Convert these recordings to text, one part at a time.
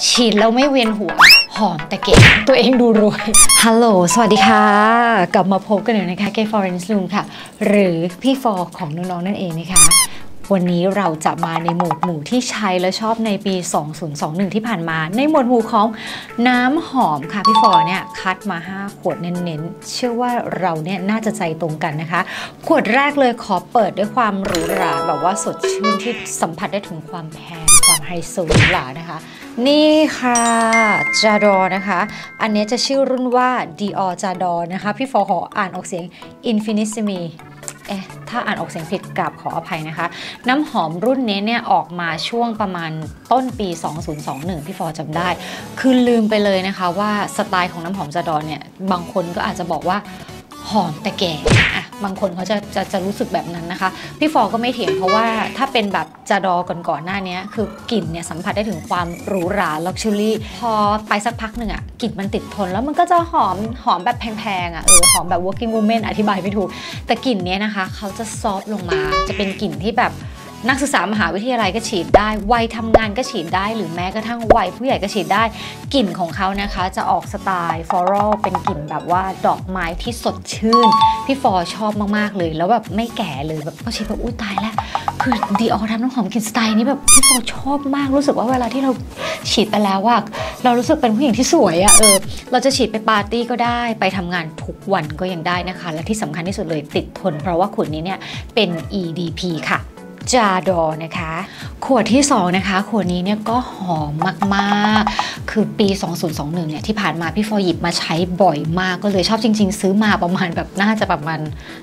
ฉีดแล้วไม่เวียนหัวหอมแต่เก๋ตัวเองดูรวยฮัลโหลสวัสดีค่ะกลับมาพบกันอยู่นะคะเกฟอร์เรนซ์ลูมค่ะหรือพี่ฟอร์ของน้องๆนั่นเองนะคะวันนี้เราจะมาในหมวดหมู่ที่ใช้และชอบในปี 2021 ที่ผ่านมาในหมวดหมู่ของน้ำหอมค่ะพี่ฟอร์เนี่ยคัดมา5ขวดเน้นๆเชื่อว่าเราเนี่ยน่าจะใจตรงกันนะคะขวดแรกเลยขอเปิดด้วยความหรูหราแบบว่าสดชื่นที่สัมผัสได้ถึงความแพงความไฮโซหรูหรานะคะนี่ค่ะจาดอนะคะอันนี้จะชื่อรุ่นว่า Dior จาดอนะคะพี่ฟอขออ่านออกเสียง Infinissimiถ้าอ่านออกเสียงผิดกราบขออภัยนะคะน้ำหอมรุ่นนี้เนี่ยออกมาช่วงประมาณต้นปี 2021 พี่ฟอจำได้คือลืมไปเลยนะคะว่าสไตล์ของน้ำหอมจาดอเนี่ยบางคนก็อาจจะบอกว่าหอมแต่แก่บางคนเขาจะรู้สึกแบบนั้นนะคะพี่ฟอก็ไม่เถียงเพราะว่าถ้าเป็นแบบจาดอก่อนหน้านี้คือกลิ่นเนี่ยสัมผัสได้ถึงความหรูหราลักชัวรี่พอไปสักพักหนึ่งกลิ่นมันติดทนแล้วมันก็จะหอมแบบแพงๆหอมแบบ working woman อธิบายไม่ถูกแต่กลิ่นนี้นะคะเขาจะซอฟต์ลงมาจะเป็นกลิ่นที่แบบนักศึกษามหาวิทยาลัยก็ฉีดได้วัยทำงานก็ฉีดได้หรือแม้กระทั่งวัยผู้ใหญ่ก็ฉีดได้กลิ่นของเขานะคะจะออกสไตล์ฟลอรัลเป็นกลิ่นแบบว่าดอกไม้ที่สดชื่นพี่ฟอชอบมากๆเลยแล้วแบบไม่แก่เลยแบบพอฉีดแบบอุ้ยตายแล้วคือดีออทำน้ำหอมกลิ่นสไตล์นี้แบบพี่ฟอชอบมากรู้สึกว่าเวลาที่เราฉีดไปแล้วว่าเรารู้สึกเป็นผู้หญิงที่สวยเราจะฉีดไปปาร์ตี้ก็ได้ไปทำงานทุกวันก็ยังได้นะคะและที่สำคัญที่สุดเลยติดทนเพราะว่าขวดนี้เนี่ยเป็น EDP ค่ะจาดอนะคะขวดที่2นะคะขวดนี้เนี่ยก็หอมมากๆคือปี 2021 เนี่ยที่ผ่านมาพี่ฟอหยิบมาใช้บ่อยมากก็เลยชอบจริงๆซื้อมาประมาณแบบน่าจะประมาณ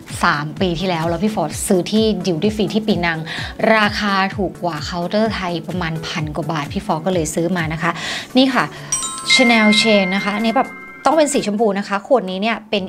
3 ปีที่แล้วพี่ฟอซื้อที่ดิวตี้ฟรีที่ปีนังราคาถูกกว่าเคาน์เตอร์ไทยประมาณ1,000 กว่าบาทพี่ฟอก็เลยซื้อมานะคะนี่ค่ะ Chanel Chain นะคะอันนี้แบบต้องเป็นสีชมพูนะคะขวดนี้เนี่ยเป็น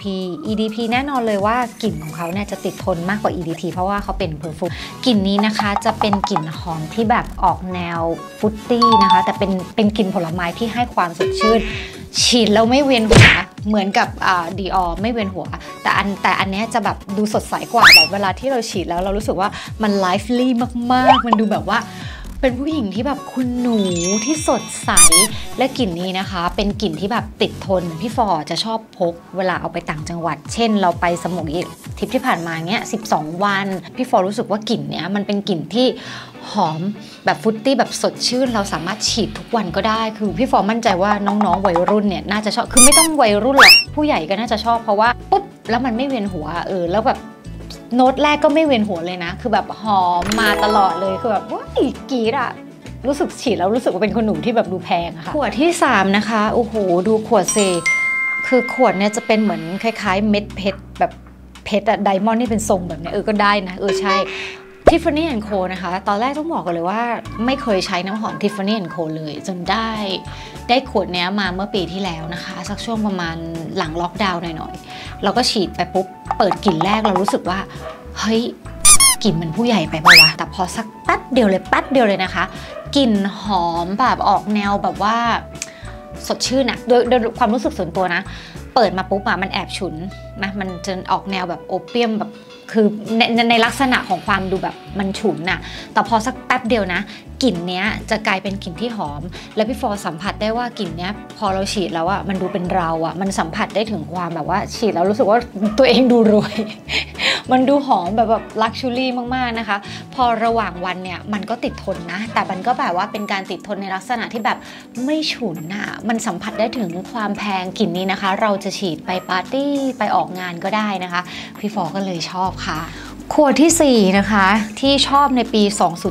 EDP แน่นอนเลยว่ากลิ่นของเขาเนี่ยจะติดทนมากกว่า EDT เพราะว่าเขาเป็นเพอร์ฟูมกลิ่นนี้นะคะจะเป็นกลิ่นหอมที่แบบออกแนวฟรุตตี้นะคะแต่เป็นกลิ่นผลไม้ที่ให้ความสดชื่นฉีดแล้วไม่เวียนหัวเหมือนกับDior ไม่เวียนหัวแต่อันนี้จะแบบดูสดใสกว่าแบบเวลาที่เราฉีดแล้วเรารู้สึกว่ามันไลฟ์ลี่มากๆมันดูแบบว่าเป็นผู้หญิงที่แบบคุณหนูที่สดใสและกลิ่นนี้นะคะเป็นกลิ่นที่แบบติดทนพี่ฟอจะชอบพกเวลาเอาไปต่างจังหวัดเช่นเราไปสมุยทริปที่ผ่านมาเนี้ย12 วันพี่ฟอรู้สึกว่ากลิ่นเนี้ยมันเป็นกลิ่นที่หอมแบบฟรุตตี้แบบสดชื่นเราสามารถฉีดทุกวันก็ได้คือพี่ฟอมั่นใจว่าน้องๆวัยรุ่นเนี่ยน่าจะชอบคือไม่ต้องวัยรุ่นหรอกผู้ใหญ่ก็น่าจะชอบเพราะว่าปุ๊บแล้วมันไม่เวียนหัวแล้วแบบโน้ตแรกก็ไม่เวียนหัวเลยนะคือแบบหอมมาตลอดเลยคือแบบว้ายกีดอะรู้สึกฉีดแล้วรู้สึกว่าเป็นคนหนุ่มที่แบบดูแพงอะค่ะขวดที่3นะคะโอ้โหดูขวดเซคือขวดเนี่ยจะเป็นเหมือนคล้ายๆเม็ดเพชรแบบเพชรอะไดมอนด์นี่เป็นทรงแบบนี้ก็ได้นะใช่ Tiffany & Co นะคะตอนแรกต้องบอกกันเลยว่าไม่เคยใช้น้ำหอม Tiffany & Co เลยจนได้ขวดนี้มาเมื่อปีที่แล้วนะคะสักช่วงประมาณหลังล็อกดาวน์หน่อยๆเราก็ฉีดไปปุ๊บเปิดกลิ่นแรกเรารู้สึกว่าเฮ้ยกลิ่นมันผู้ใหญ่ไปปะวะแต่พอสักแป๊บเดียวเลยนะคะกลิ่นหอมแบบออกแนวแบบว่าสดชื่นอะโดยความรู้สึกส่วนตัวนะเปิดมาปุ๊บมันแอบฉุนนะมันจะออกแนวแบบโอเปียมแบบคือในลักษณะของความดูแบบมันฉุนน่ะแต่พอสักแป๊บเดียวนะกลิ่นเนี้ยจะกลายเป็นกลิ่นที่หอมแล้วพี่ฟอสัมผัสได้ว่ากลิ่นเนี้ยพอเราฉีดแล้วมันดูเป็นเรามันสัมผัสได้ถึงความแบบว่าฉีดแล้วรู้สึกว่าตัวเองดูรวยมันดูหอมแบบลักชัวรี่มากๆนะคะพอระหว่างวันเนี่ยมันก็ติดทนนะแต่มันก็แบบว่าเป็นการติดทนในลักษณะที่แบบไม่ฉุนน่ะมันสัมผัสได้ถึงความแพงกลิ่นนี้นะคะเราจะฉีดไปปาร์ตี้ไปออกงานก็ได้นะคะพี่ฟอก็เลยชอบค่ะขวดที่4นะคะที่ชอบในปี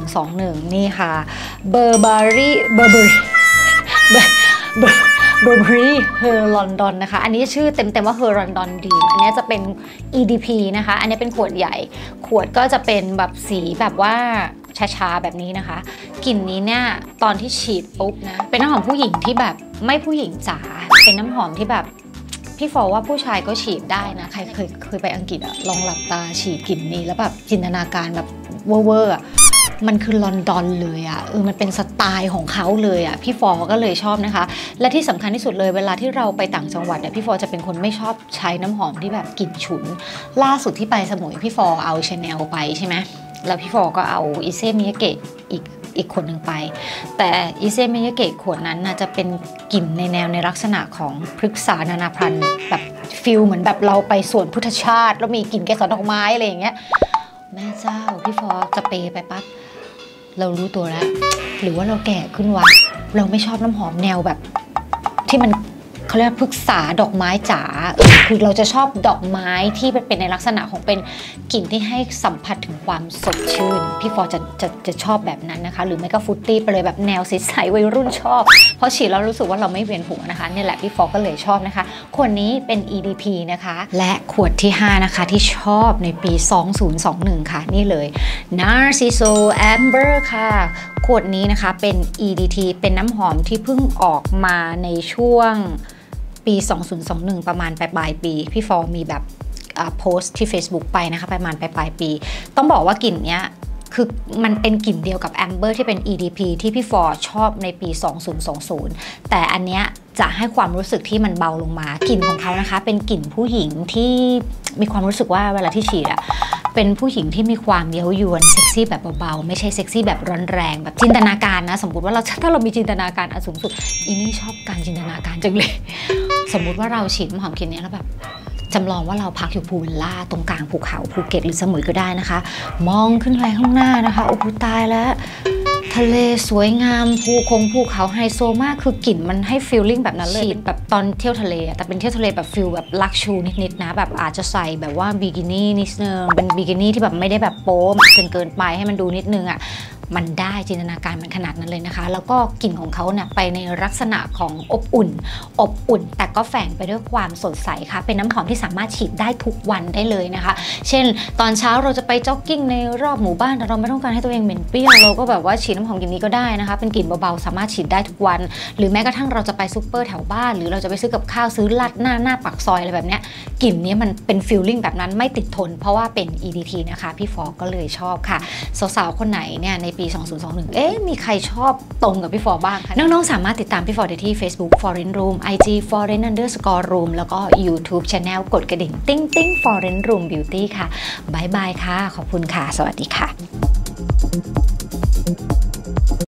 2021 นี่ค่ะ Burberry Her London นะคะอันนี้ชื่อเต็มๆว่า Her London Dream อันนี้จะเป็น EDP นะคะอันนี้เป็นขวดใหญ่ขวดก็จะเป็นแบบสีแบบว่าช้าๆแบบนี้นะคะกลิ่นนี้เนี่ยตอนที่ฉีดปุ๊บนะเป็นน้ำหอมผู้หญิงที่แบบไม่ผู้หญิงจ๋าเป็นน้ำหอมที่แบบพี่ฟอว่าผู้ชายก็ฉีดได้นะใครเคยไปอังกฤษลองหลับตาฉีดกลิ่นนี้แล้วแบบจินตนาการแบบเวอร์มันคือลอนดอนเลยมันเป็นสไตล์ของเขาเลยพี่ฟอก็เลยชอบนะคะและที่สำคัญที่สุดเลยเวลาที่เราไปต่างจังหวัดพี่ฟอจะเป็นคนไม่ชอบใช้น้ำหอมที่แบบกลิ่นฉุนล่าสุดที่ไปสมุยพี่ฟอเอา Chanel ไปใช่ไหมแล้วพี่ฟอก็เอาอิเซมิยาเกะอีกอีกขวดหนึ่งไปแต่อิเซมิยาเกะขวดนั้นจะเป็นกลิ่นในแนวในลักษณะของพฤกษานานาพันธุ์แบบฟิลเหมือนแบบเราไปสวนพุทธชาติแล้วมีกลิ่นเกสรดอกไม้อะไรอย่างเงี้ยแม่เจ้าพี่ฟอสเปรย์ไปปั๊บเรารู้ตัวแล้วหรือว่าเราแก่ขึ้นวะเราไม่ชอบน้ำหอมแนวแบบที่มันเขาเรียกพฤกษาดอกไม้จ๋าคือเราจะชอบดอกไม้ที่เป็นในลักษณะของเป็นกลิ่นที่ให้สัมผัสถึงความสดชื่นพี่ฟอจะชอบแบบนั้นนะคะหรือไม่ก็ฟรุตตี้ไปเลยแบบแนวใสๆวัยรุ่นชอบเพราะฉีดแล้วรู้สึกว่าเราไม่เวียนหัวนะคะนี่แหละพี่ฟอก็เลยชอบนะคะขวดนี้เป็น EDP นะคะและขวดที่5นะคะที่ชอบในปี2021ค่ะนี่เลย Narciso Amber ค่ะขวดนี้นะคะเป็น EDT เป็นน้ำหอมที่เพิ่งออกมาในช่วงปี2021ประมาณปลายปีพี่ฟอมีแบบโพสต์ที่ Facebook ไปนะคะประมาณปลายปีต้องบอกว่ากลิ่นเนี้ยคือมันเป็นกลิ่นเดียวกับ Amber ที่เป็น EDP ที่พี่ฟอชอบในปี2020แต่อันเนี้ยจะให้ความรู้สึกที่มันเบาลงมากลิ่นของเขานะคะเป็นกลิ่นผู้หญิงที่มีความรู้สึกว่าเวลาที่ฉีดอะเป็นผู้หญิงที่มีความเย้ายวนเซ็กซี่แบบเบาๆไม่ใช่เซ็กซี่แบบร้อนแรงแบบจินตนาการนะสมมติว่าถ้าเรามีจินตนาการสูงสุดอีนี่ชอบการจินตนาการจังเลยสมมุติว่าเราฉีดน้ำหอมกลิ่นนี้แล้วแบบจำลองว่าเราพักอยู่พูวิลล่าตรงกลางภูเขาภูเก็ตหรือสมุยก็ได้นะคะมองขึ้นไปข้างหน้านะคะโอ้โหตายแล้วทะเลสวยงามภูเขาไฮโซมากคือกลิ่นมันให้ฟีลลิ่งแบบนั้นเลยแบบตอนเที่ยวทะเลแต่เป็นเที่ยวทะเลแบบฟีลแบบลักชูนิดๆนะแบบอาจจะใส่แบบว่าบิกินี่นิดนึงเป็นบิกินี่ที่แบบไม่ได้แบบโป๊มเกินไปให้มันดูนิดนึงอ่ะมันได้จินตนาการมันขนาดนั้นเลยนะคะแล้วก็กลิ่นของเขาเนี่ยไปในลักษณะของอบอุ่นแต่ก็แฝงไปด้วยความสดใสค่ะเป็นน้ำหอมที่สามารถฉีดได้ทุกวันได้เลยนะคะเช่นตอนเช้าเราจะไปจ็อกกิ้งในรอบหมู่บ้านแต่เราไม่ต้องการให้ตัวเองเหม็นเปรี้ยวเราก็แบบว่าฉีดน้ำหอมกลิ่นนี้ก็ได้นะคะเป็นกลิ่นเบาๆสามารถฉีดได้ทุกวันหรือแม้กระทั่งเราจะไปซูเปอร์แถวบ้านหรือเราจะไปซื้อกับข้าวซื้อลัดหน้าปากซอยอะไรแบบเนี้ยกลิ่นนี้มันเป็นฟีลลิ่งแบบนั้นไม่ติดทนเพราะว่าเป็น EDT นะคะพี่ฟอก็เลยชอบค่ะสาวๆคนไหนเนี่ยในปี2021มีใครชอบตรงกับพี่ฟอบ้างคะน้องๆสามารถติดตามพี่ฟอได้ที่ Facebook Foreign Room IG Foreign_Room แล้วก็ YouTube Channel กดกระดิ่งติ้ง Foreign Room Beauty ค่ะบายบายค่ะขอบคุณค่ะสวัสดีค่ะ